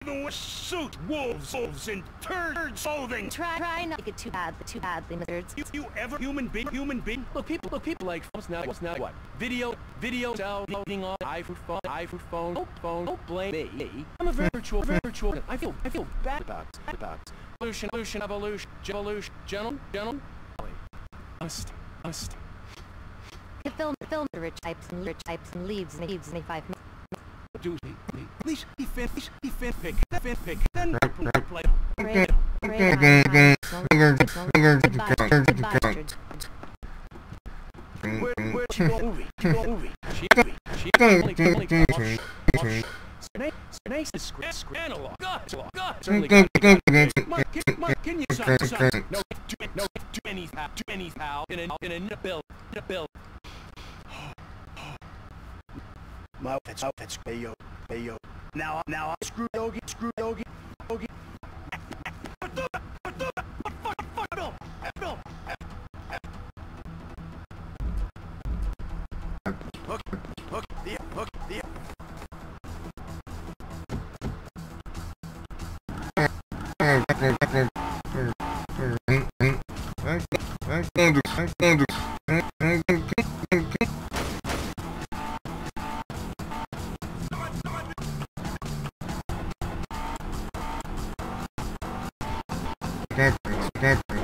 Even with suit, wolves, and turd clothing. Try not to get too badly, lizards. You ever human being? Look, people like Fraps now. What? Video, downloading on iPhone, don't blame me. I'm a virtual. I feel bad about evolution, gentlemen. Honest. The film rich types and leaves in 5 minutes. Do at least he pick. Then play. Where she go movie? She nice analog. God, certainly. Can you sign? No, do any pal in a bill. My outfit's bayo. Now I'm screw yogi. Hook, the That's